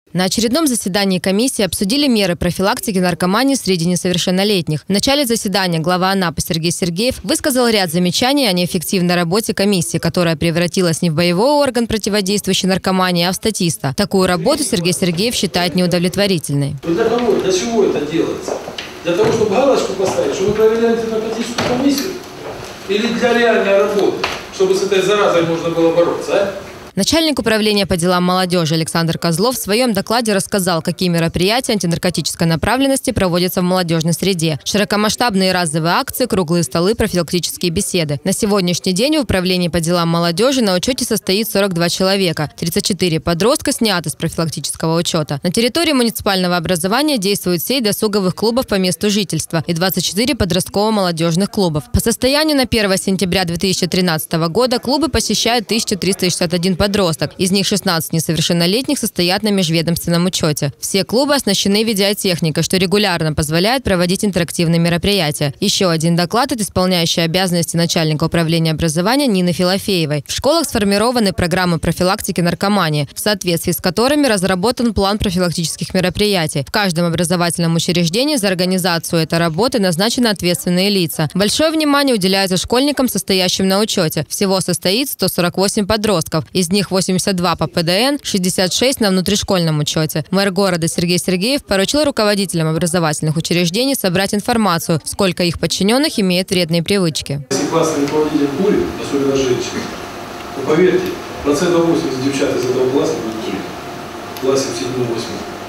На очередном заседании комиссии обсудили меры профилактики наркомании среди несовершеннолетних. В начале заседания глава Анапы Сергей Сергеев высказал ряд замечаний о неэффективной работе комиссии, которая превратилась не в боевой орган, противодействующий наркомании, а в статиста. Такую работу Сергей Сергеев считает неудовлетворительной. Для кого, для чего это делается? Для того, чтобы галочку поставить, чтобы вы проверяли наркотическую комиссию? Или для реальной работы, чтобы с этой заразой можно было бороться, а? Начальник управления по делам молодежи Александр Козлов в своем докладе рассказал, какие мероприятия антинаркотической направленности проводятся в молодежной среде. Широкомасштабные разовые акции, круглые столы, профилактические беседы. На сегодняшний день в управлении по делам молодежи на учете состоит 42 человека. 34 подростка сняты с профилактического учета. На территории муниципального образования действует сеть досуговых клубов по месту жительства и 24 подростково-молодежных клубов. По состоянию на 1 сентября 2013 года клубы посещают 1361 подросток. Из них 16 несовершеннолетних состоят на межведомственном учете. Все клубы оснащены видеотехникой, что регулярно позволяет проводить интерактивные мероприятия. Еще один доклад от исполняющей обязанности начальника управления образования Нины Филофеевой. В школах сформированы программы профилактики наркомании, в соответствии с которыми разработан план профилактических мероприятий. В каждом образовательном учреждении за организацию этой работы назначены ответственные лица. Большое внимание уделяется школьникам, состоящим на учете. Всего состоит 148 подростков. Из них 82 по ПДН, 66 на внутришкольном учете. Мэр города Сергей Сергеев поручил руководителям образовательных учреждений собрать информацию, сколько их подчиненных имеет вредные привычки. Если классный руководитель курит, особенно женщины, то поверьте, 80% девчат из этого класса будут курить. В классе в 7-8.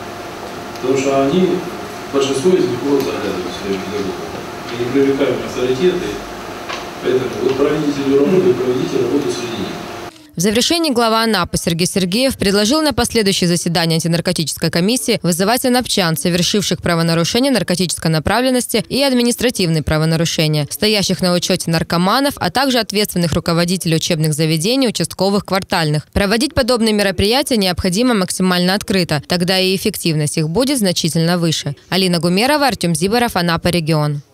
Потому что они, большинство из них будут заглядывать своим педагогам. И непривлекаемые авторитеты. Поэтому вот проведите работу среди них. В завершении глава Анапы Сергей Сергеев предложил на последующее заседание антинаркотической комиссии вызывать анапчан, совершивших правонарушения наркотической направленности и административные правонарушения, стоящих на учете наркоманов, а также ответственных руководителей учебных заведений, участковых, квартальных. Проводить подобные мероприятия необходимо максимально открыто, тогда и эффективность их будет значительно выше. Алина Гумерова, Артем Зиборов, Анапа, регион.